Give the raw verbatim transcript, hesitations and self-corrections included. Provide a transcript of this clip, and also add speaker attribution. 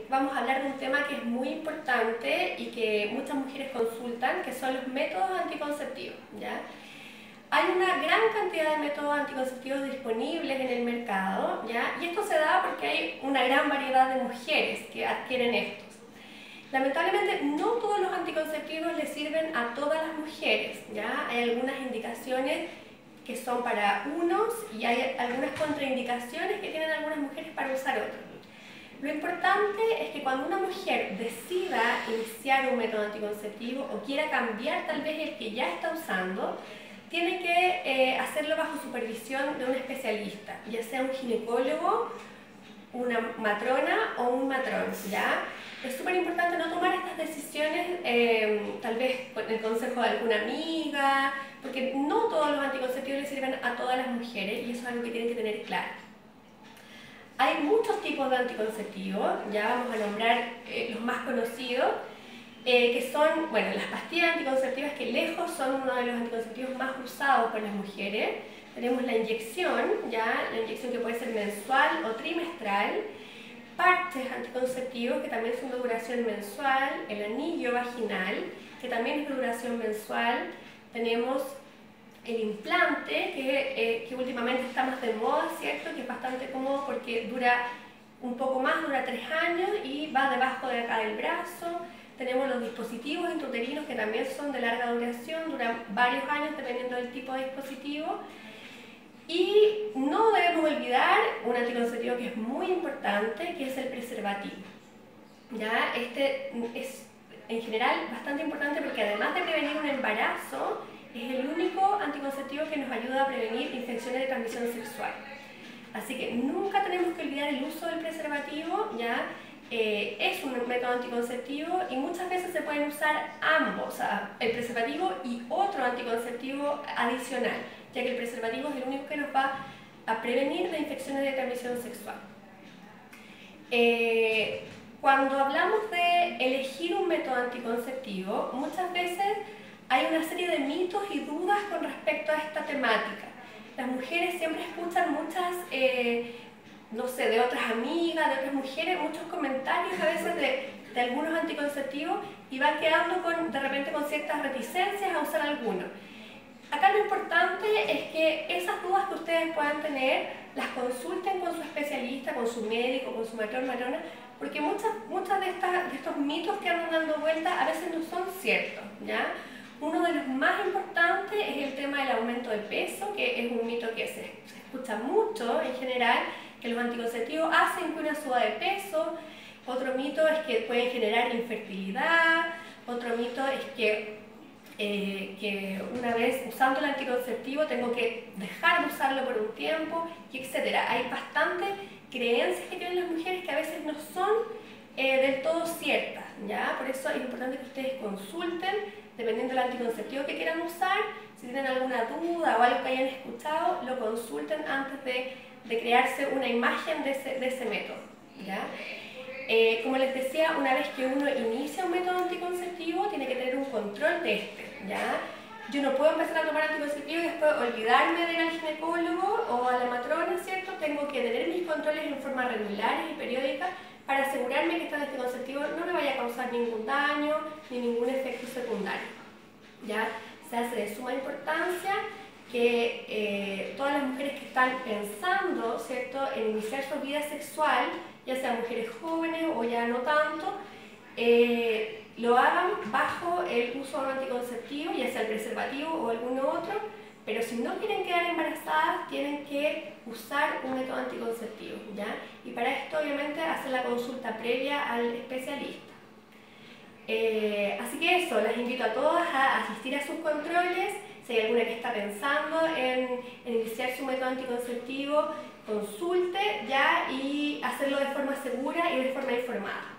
Speaker 1: vamos a hablar de un tema que es muy importante y que muchas mujeres consultan, que son los métodos anticonceptivos, ¿ya? Hay una gran cantidad de métodos anticonceptivos disponibles en el mercado, ¿ya? Y esto se da porque hay una gran variedad de mujeres que adquieren estos. Lamentablemente no todos los anticonceptivos les sirven a todas las mujeres, ¿ya? Hay algunas indicaciones que son para unos y hay algunas contraindicaciones que tienen algunas mujeres para usar otros. Lo importante es que cuando una mujer decida iniciar un método anticonceptivo o quiera cambiar tal vez el que ya está usando, tiene que eh, hacerlo bajo supervisión de un especialista, ya sea un ginecólogo, una matrona o un matrón, ¿ya? Es súper importante no tomar estas decisiones eh, tal vez con el consejo de alguna amiga, porque no todos los anticonceptivos le sirven a todas las mujeres y eso es algo que tienen que tener claro. Hay muchos tipos de anticonceptivos, ya vamos a nombrar eh, los más conocidos, eh, que son, bueno, las pastillas anticonceptivas que lejos son uno de los anticonceptivos más usados por las mujeres. Tenemos la inyección, ya, la inyección que puede ser mensual o trimestral, parches anticonceptivos que también son de duración mensual, el anillo vaginal, que también es de duración mensual, tenemos el implante, que, eh, que últimamente está más de moda, ¿cierto? Que es bastante cómodo porque dura un poco más, dura tres años y va debajo de acá del brazo. Tenemos los dispositivos intrauterinos que también son de larga duración, duran varios años dependiendo del tipo de dispositivo. Y no debemos olvidar un anticonceptivo que es muy importante, que es el preservativo. ¿Ya? Este es en general bastante importante porque además de prevenir un embarazo, es el único anticonceptivo que nos ayuda a prevenir infecciones de transmisión sexual. Así que nunca tenemos que olvidar el uso del preservativo, ¿ya? Eh, es un método anticonceptivo y muchas veces se pueden usar ambos, o sea, el preservativo y otro anticonceptivo adicional, ya que el preservativo es el único que nos va a prevenir de infecciones de transmisión sexual. Eh, cuando hablamos de elegir un método anticonceptivo, muchas veces hay una serie de mitos y dudas con respecto a esta temática. Las mujeres siempre escuchan muchas, eh, no sé, de otras amigas, de otras mujeres, muchos comentarios a veces de, de algunos anticonceptivos y van quedando con, de repente con ciertas reticencias a usar alguno. Acá lo importante es que esas dudas que ustedes puedan tener las consulten con su especialista, con su médico, con su matrón, matrona, porque muchas, muchas de, estas, de estos mitos que andan dando vueltas a veces no son ciertos, ¿ya? Uno de los más importantes es el tema del aumento de peso, que es un mito que se, se escucha mucho en general, que los anticonceptivos hacen que una suba de peso. Otro mito es que pueden generar infertilidad. Otro mito es que, eh, que una vez usando el anticonceptivo tengo que dejar de usarlo por un tiempo, y etcétera. Hay bastantes creencias que tienen las mujeres que a veces no son eh, del todo ciertas, ¿ya? Por eso es importante que ustedes consulten, dependiendo del anticonceptivo que quieran usar. Si tienen alguna duda o algo que hayan escuchado, lo consulten antes de, de crearse una imagen de ese, de ese método, ¿ya? Eh, como les decía, una vez que uno inicia un método anticonceptivo, tiene que tener un control de este, ¿ya? Yo no puedo empezar a tomar anticonceptivo y después olvidarme de ir al ginecólogo o a la matrona, ¿cierto? Tengo que tener mis controles en forma regular y periódica para asegurarme que este anticonceptivo no me vaya a causar ningún daño ni ningún efecto secundario, ¿ya? Se hace de suma importancia que eh, todas las mujeres que están pensando, ¿cierto?, en iniciar su vida sexual, ya sean mujeres jóvenes o ya no tanto, eh, lo hagan bajo el uso de un anticonceptivo, ya sea el preservativo o alguno otro, pero si no quieren quedar embarazadas, tienen que usar un método anticonceptivo, ¿ya? Y para esto, obviamente, hacer la consulta previa al especialista. Eh, así que eso, las invito a todas a asistir a sus controles. Si hay alguna que está pensando en, en iniciar su método anticonceptivo, consulte, ¿ya? Y hacerlo de forma segura y de forma informada.